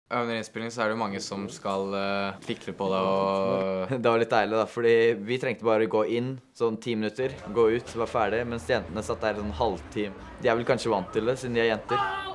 Under innspilling så det jo mange som skal fikle på det og Det var litt deilig da, fordi vi trengte bare gå inn sånn 10 minutter, gå ut, var ferdig, mens jentene satt der sånn halvtime. De vel kanskje vant til det, siden de jenter.